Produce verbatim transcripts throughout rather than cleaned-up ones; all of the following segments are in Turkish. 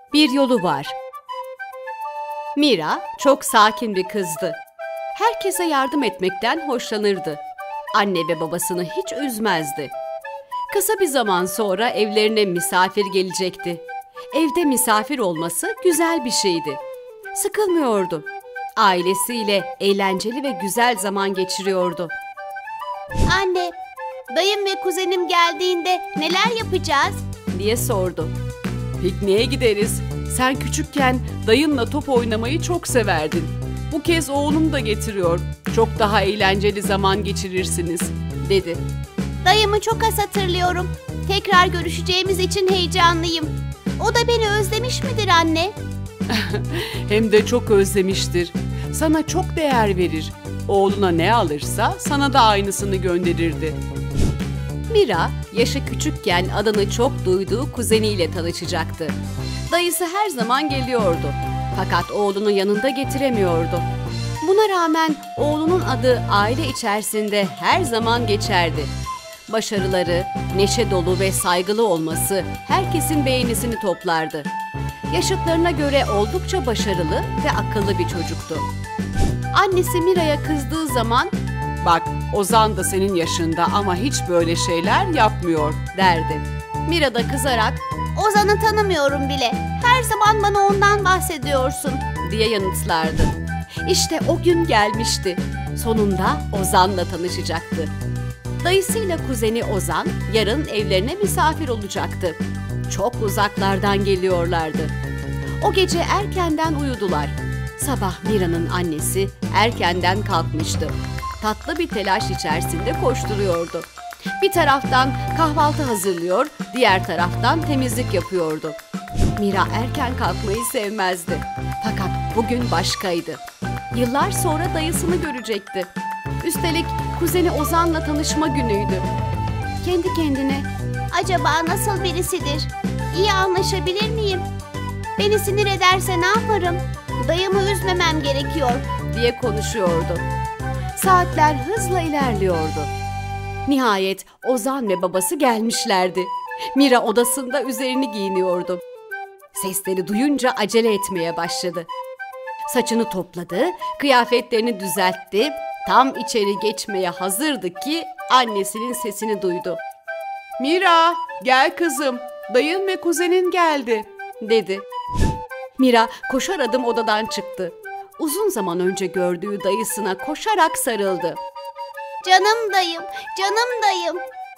Bir yolu var. Mira çok sakin bir kızdı. Herkese yardım etmekten hoşlanırdı. Anne ve babasını hiç üzmezdi. Kısa bir zaman sonra evlerine misafir gelecekti. Evde misafir olması güzel bir şeydi. Sıkılmıyordu. Ailesiyle eğlenceli ve güzel zaman geçiriyordu. Anne, dayım ve kuzenim geldiğinde neler yapacağız? Diye sordu. Pikniğe gideriz. Sen küçükken dayınla top oynamayı çok severdin. Bu kez oğlum da getiriyor. Çok daha eğlenceli zaman geçirirsiniz, dedi. Dayımı çok az hatırlıyorum. Tekrar görüşeceğimiz için heyecanlıyım. O da beni özlemiş midir anne? Hem de çok özlemiştir. Sana çok değer verir. Oğluna ne alırsa sana da aynısını gönderirdi. Mira, yaşı küçükken adını çok duyduğu kuzeniyle tanışacaktı. Dayısı her zaman geliyordu. Fakat oğlunu yanında getiremiyordu. Buna rağmen oğlunun adı aile içerisinde her zaman geçerdi. Başarıları, neşe dolu ve saygılı olması herkesin beğenisini toplardı. Yaşıtlarına göre oldukça başarılı ve akıllı bir çocuktu. Annesi Mira'ya kızdığı zaman "Bak, Ozan da senin yaşında ama hiç böyle şeyler yapmıyor," derdi. Mira da kızarak Ozan'ı tanımıyorum bile. Her zaman bana ondan bahsediyorsun, diye yanıtlardı. İşte o gün gelmişti. Sonunda Ozan'la tanışacaktı. Dayısıyla kuzeni Ozan yarın evlerine misafir olacaktı. Çok uzaklardan geliyorlardı. O gece erkenden uyudular. Sabah Mira'nın annesi erkenden kalkmıştı. Tatlı bir telaş içerisinde koşturuyordu. Bir taraftan kahvaltı hazırlıyor, diğer taraftan temizlik yapıyordu. Mira erken kalkmayı sevmezdi. Fakat bugün başkaydı. Yıllar sonra dayısını görecekti. Üstelik kuzeni Ozan'la tanışma günüydü. Kendi kendine, acaba nasıl birisidir? İyi anlaşabilir miyim? Beni sinir ederse ne yaparım? Dayımı üzmemem gerekiyor, diye konuşuyordu. Saatler hızla ilerliyordu. Nihayet Ozan ve babası gelmişlerdi. Mira odasında üzerini giyiniyordu. Sesleri duyunca acele etmeye başladı. Saçını topladı, kıyafetlerini düzeltti. Tam içeri geçmeye hazırdı ki annesinin sesini duydu. "Mira, gel kızım. Dayın ve kuzenin geldi," dedi. Mira koşar adım odadan çıktı. Uzun zaman önce gördüğü dayısına koşarak sarıldı. "Canım dayım, canım dayım."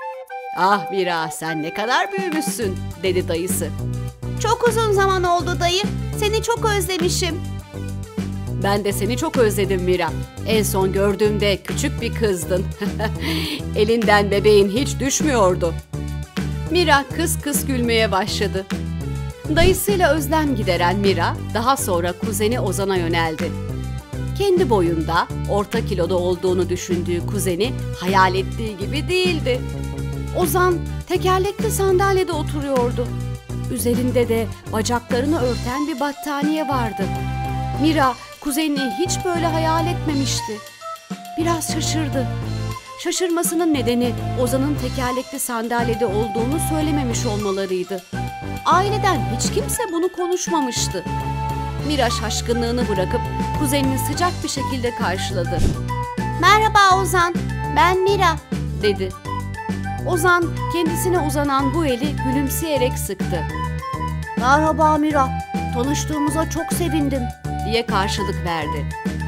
"Ah Mira, sen ne kadar büyümüşsün," dedi dayısı. "Çok uzun zaman oldu dayı. Seni çok özlemişim." "Ben de seni çok özledim Mira. En son gördüğümde küçük bir kızdın. Elinden bebeğin hiç düşmüyordu." Mira kıs kıs gülmeye başladı. Dayısıyla özlem gideren Mira daha sonra kuzeni Ozan'a yöneldi. Kendi boyunda, orta kiloda olduğunu düşündüğü kuzeni hayal ettiği gibi değildi. Ozan tekerlekli sandalyede oturuyordu. Üzerinde de bacaklarını örten bir battaniye vardı. Mira kuzenini hiç böyle hayal etmemişti. Biraz şaşırdı. Şaşırmasının nedeni Ozan'ın tekerlekli sandalyede olduğunu söylememiş olmalarıydı. Aileden hiç kimse bunu konuşmamıştı. Mira şaşkınlığını bırakıp kuzenini sıcak bir şekilde karşıladı. "Merhaba Ozan, ben Mira," dedi. Ozan kendisine uzanan bu eli gülümseyerek sıktı. "Merhaba Mira, tanıştığımıza çok sevindim," diye karşılık verdi.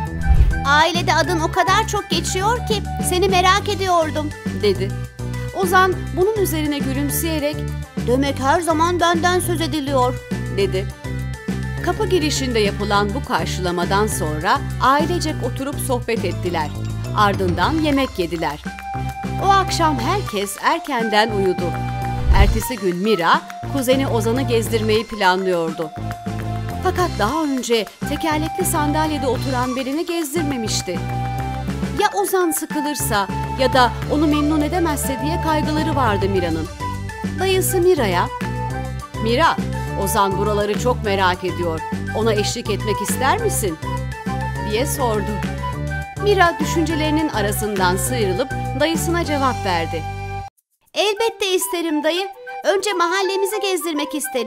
"Ailede adın o kadar çok geçiyor ki seni merak ediyordum," dedi. Ozan bunun üzerine gülümseyerek "Demek her zaman benden söz ediliyor," dedi. Kapı girişinde yapılan bu karşılamadan sonra ailecek oturup sohbet ettiler. Ardından yemek yediler. O akşam herkes erkenden uyudu. Ertesi gün Mira, kuzeni Ozan'ı gezdirmeyi planlıyordu. Fakat daha önce tekerlekli sandalyede oturan birini gezdirmemişti. Ya Ozan sıkılırsa ya da onu memnun edemezse diye kaygıları vardı Mira'nın. Dayısı Mira'ya, "Mira, Ozan buraları çok merak ediyor. Ona eşlik etmek ister misin?" diye sordu. Mira düşüncelerinin arasından sıyrılıp dayısına cevap verdi. "Elbette isterim dayı. Önce mahallemizi gezdirmek isterim.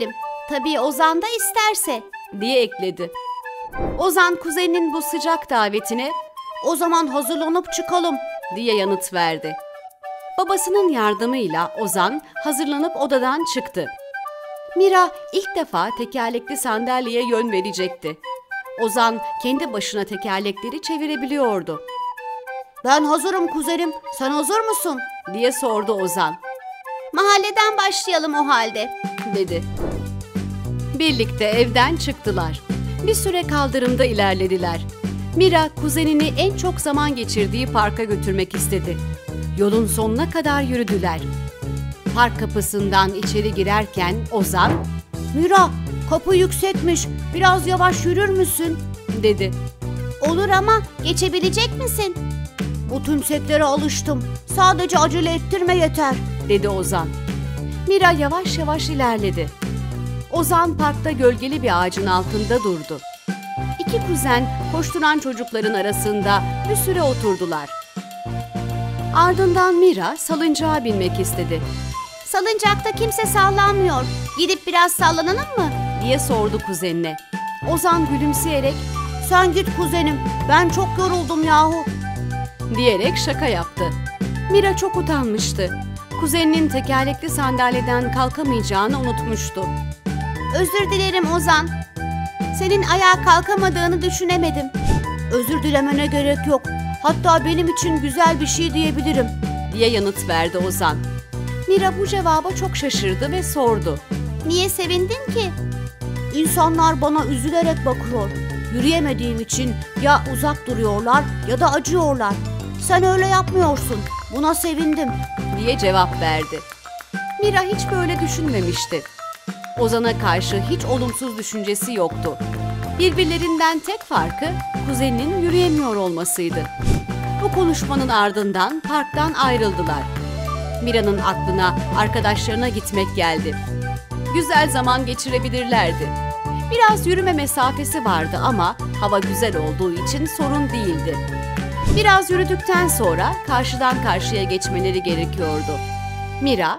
Tabii Ozan da isterse, diye ekledi. Ozan kuzeninin bu sıcak davetine "O zaman hazırlanıp çıkalım," diye yanıt verdi. Babasının yardımıyla Ozan hazırlanıp odadan çıktı. Mira ilk defa tekerlekli sandalyeye yön verecekti. Ozan kendi başına tekerlekleri çevirebiliyordu. "Ben hazırım kuzenim, sen hazır mısın?" diye sordu Ozan. "Mahalleden başlayalım o halde," dedi. Birlikte evden çıktılar. Bir süre kaldırımda ilerlediler. Mira kuzenini en çok zaman geçirdiği parka götürmek istedi. Yolun sonuna kadar yürüdüler. Park kapısından içeri girerken Ozan, "Mira, kapı yüksekmiş, biraz yavaş yürür müsün?" dedi. "Olur ama geçebilecek misin?" "Bu tümseklere alıştım, sadece acele ettirme yeter," dedi Ozan. Mira yavaş yavaş ilerledi. Ozan parkta gölgeli bir ağacın altında durdu. İki kuzen koşturan çocukların arasında bir süre oturdular. Ardından Mira salıncağa binmek istedi. "Salıncakta kimse sallanmıyor. Gidip biraz sallanalım mı?" diye sordu kuzenine. Ozan gülümseyerek "Sen git kuzenim, ben çok yoruldum yahu," diyerek şaka yaptı. Mira çok utanmıştı. Kuzeninin tekerlekli sandalyeden kalkamayacağını unutmuştu. "Özür dilerim Ozan. Senin ayağa kalkamadığını düşünemedim." "Özür dilemene gerek yok. Hatta benim için güzel bir şey diyebilirim," diye yanıt verdi Ozan. Mira bu cevaba çok şaşırdı ve sordu. "Niye sevindin ki?" "İnsanlar bana üzülerek bakıyor. Yürüyemediğim için ya uzak duruyorlar ya da acıyorlar. Sen öyle yapmıyorsun. Buna sevindim," diye cevap verdi. Mira hiç böyle düşünmemişti. Ozan'a karşı hiç olumsuz düşüncesi yoktu. Birbirlerinden tek farkı kuzeninin yürüyemiyor olmasıydı. Bu konuşmanın ardından parktan ayrıldılar. Mira'nın aklına arkadaşlarına gitmek geldi. Güzel zaman geçirebilirlerdi. Biraz yürüme mesafesi vardı ama hava güzel olduğu için sorun değildi. Biraz yürüdükten sonra karşıdan karşıya geçmeleri gerekiyordu. Mira,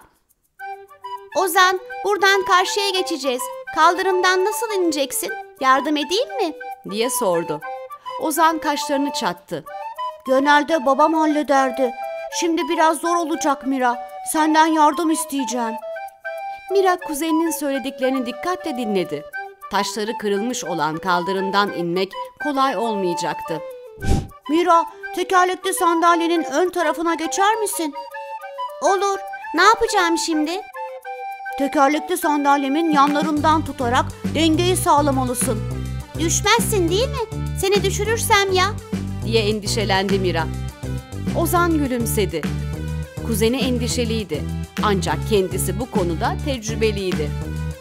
"Ozan, buradan karşıya geçeceğiz. Kaldırımdan nasıl ineceksin? Yardım edeyim mi?" diye sordu. Ozan kaşlarını çattı. "Genelde babam hallederdi. Şimdi biraz zor olacak Mira. Senden yardım isteyeceğim." Mira kuzeninin söylediklerini dikkatle dinledi. Taşları kırılmış olan kaldırımdan inmek kolay olmayacaktı. "Mira, tekerlekli sandalyenin ön tarafına geçer misin?" "Olur. Ne yapacağım şimdi?" "Tekerlekli sandalyemin yanlarından tutarak dengeyi sağlamalısın." "Düşmezsin değil mi? Seni düşürürsem ya?" diye endişelendi Mira. Ozan gülümsedi. Kuzeni endişeliydi. Ancak kendisi bu konuda tecrübeliydi.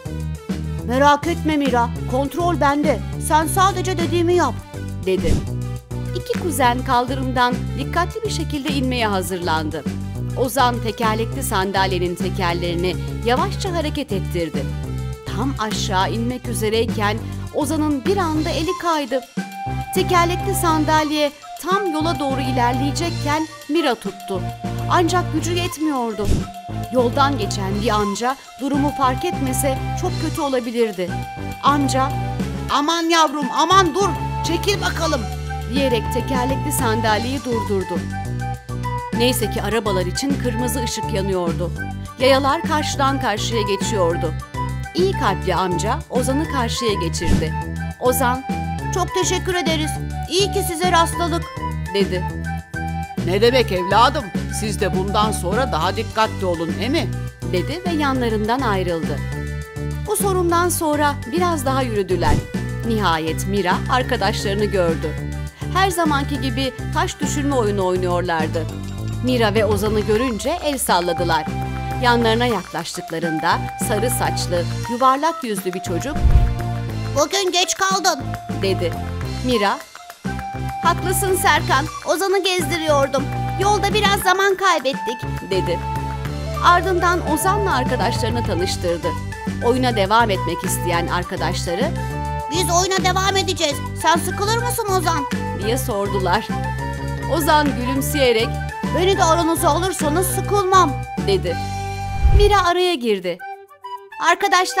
"Merak etme Mira, kontrol bende. Sen sadece dediğimi yap," dedi. İki kuzen kaldırımdan dikkatli bir şekilde inmeye hazırlandı. Ozan tekerlekli sandalyenin tekerlerini yavaşça hareket ettirdi. Tam aşağı inmek üzereyken Ozan'ın bir anda eli kaydı. Tekerlekli sandalye tam yola doğru ilerleyecekken Mira tuttu. Ancak gücü yetmiyordu. Yoldan geçen bir amca durumu fark etmese çok kötü olabilirdi. Amca, "Aman yavrum, aman dur, çekil bakalım," diyerek tekerlekli sandalyeyi durdurdu. Neyse ki arabalar için kırmızı ışık yanıyordu. Yayalar karşıdan karşıya geçiyordu. İyi kalpli amca Ozan'ı karşıya geçirdi. Ozan, "Çok teşekkür ederiz. İyi ki size rastladık," dedi. Ne demek evladım? Siz de bundan sonra daha dikkatli olun, değil mi? dedi ve yanlarından ayrıldı. Bu sorundan sonra biraz daha yürüdüler. Nihayet Mira arkadaşlarını gördü. Her zamanki gibi taş düşürme oyunu oynuyorlardı. Mira ve Ozan'ı görünce el salladılar. Yanlarına yaklaştıklarında sarı saçlı, yuvarlak yüzlü bir çocuk, "Bugün geç kaldın," dedi. Mira, "Haklısın Serkan, Ozan'ı gezdiriyordum. Yolda biraz zaman kaybettik," dedi. Ardından Ozan'la arkadaşlarını tanıştırdı. Oyuna devam etmek isteyen arkadaşları, "Biz oyuna devam edeceğiz. Sen sıkılır mısın Ozan?" diye sordular. Ozan gülümseyerek, "Beni de aranıza alırsanız sıkılmam," dedi. Mira araya girdi. "Arkadaşlar,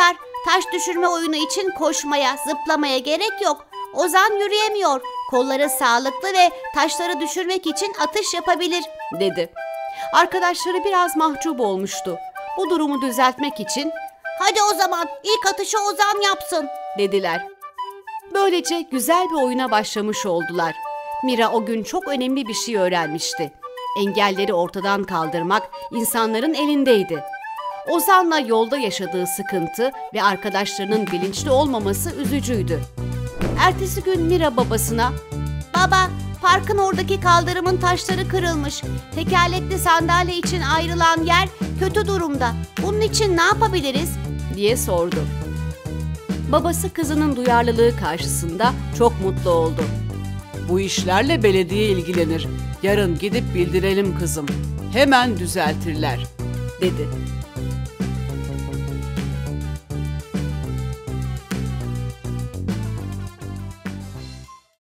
Taş düşürme oyunu için koşmaya, zıplamaya gerek yok. Ozan yürüyemiyor. Kolları sağlıklı ve taşları düşürmek için atış yapabilir, dedi. Arkadaşları biraz mahcup olmuştu. Bu durumu düzeltmek için hadi o zaman ilk atışı Ozan yapsın, dediler. Böylece güzel bir oyuna başlamış oldular. Mira o gün çok önemli bir şey öğrenmişti. Engelleri ortadan kaldırmak insanların elindeydi. Ozan'la yolda yaşadığı sıkıntı ve arkadaşlarının bilinçli olmaması üzücüydü. Ertesi gün Mira babasına, baba, parkın oradaki kaldırımın taşları kırılmış. Tekerlekli sandalye için ayrılan yer kötü durumda. Bunun için ne yapabiliriz? diye sordu. Babası kızının duyarlılığı karşısında çok mutlu oldu. Bu işlerle belediye ilgilenir. Yarın gidip bildirelim kızım. Hemen düzeltirler, dedi.